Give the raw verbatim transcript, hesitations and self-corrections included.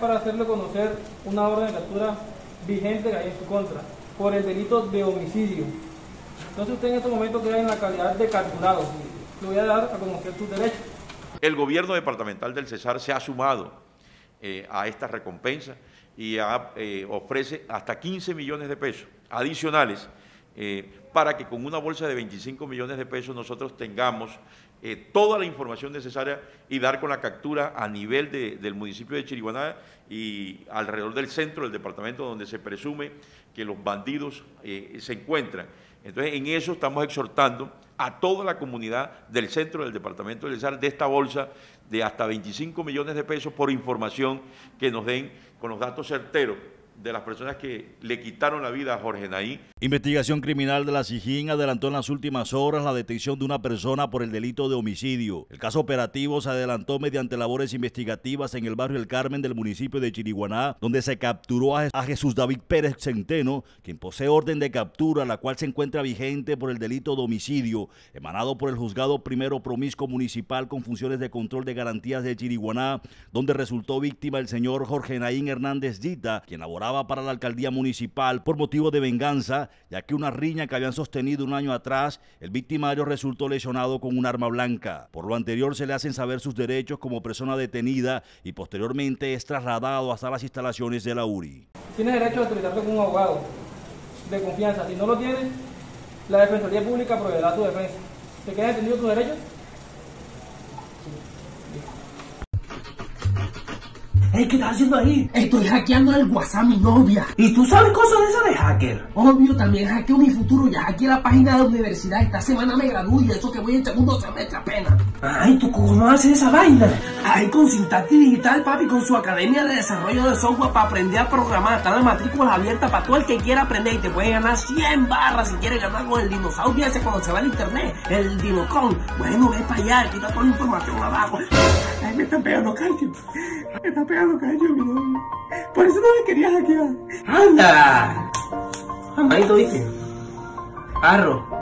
Para hacerle conocer una orden de captura vigente que hay en su contra por el delito de homicidio. Entonces usted en este momento queda en la calidad de capturado. Le voy a dar a conocer sus derechos. El gobierno departamental del Cesar se ha sumado eh, a esta recompensa y ha, eh, ofrece hasta quince millones de pesos adicionales eh, para que con una bolsa de veinticinco millones de pesos nosotros tengamos eh, toda la información necesaria y dar con la captura a nivel de, del municipio de Chiriguaná y alrededor del centro del departamento donde se presume que los bandidos eh, se encuentran. Entonces, en eso estamos exhortando a toda la comunidad del centro del departamento del Cesar de esta bolsa de hasta veinticinco millones de pesos por información que nos den con los datos certeros de las personas que le quitaron la vida a Jorge Naí. Investigación criminal de la SIJIN adelantó en las últimas horas la detención de una persona por el delito de homicidio. El caso operativo se adelantó mediante labores investigativas en el barrio El Carmen del municipio de Chiriguaná, donde se capturó a Jesús David Pérez Centeno, quien posee orden de captura, la cual se encuentra vigente por el delito de homicidio, emanado por el Juzgado Primero Promiscuo Municipal con funciones de control de garantías de Chiriguaná, donde resultó víctima el señor Jorge Naín Hernández Dita, quien laboraba para la alcaldía municipal por motivo de venganza, ya que una riña que habían sostenido un año atrás, el victimario resultó lesionado con un arma blanca. Por lo anterior se le hacen saber sus derechos como persona detenida y posteriormente es trasladado hasta las instalaciones de la U R I. Tiene derecho a autorizarse con un abogado de confianza. Si no lo tiene, la Defensoría Pública proveerá su defensa. ¿Te quedan entendidos tus derechos? Hey, ¿qué estás haciendo ahí? Estoy hackeando el WhatsApp a mi novia. ¿Y tú sabes cosas de eso de hacker? Obvio, también hackeo mi futuro. Ya hackeé la página de la universidad. Esta semana me gradúo y eso que voy en segundo semestre apenas. Ay, ¿tú cómo haces esa vaina? Ay, con Sintacti Digital, papi, con su academia de desarrollo de software para aprender a programar. Está la matrícula abierta para todo el que quiera aprender y te puede ganar cien barras si quieres ganar con el dinosaurio ese cuando se va al internet. El Dinocron. Bueno, ve para allá, aquí está toda la información abajo. Ay, me están pegando calcio. Me están pegando calcio, mi novio. Por eso no me querías hackear. ¡Anda! Amadito, ¿viste? Arro.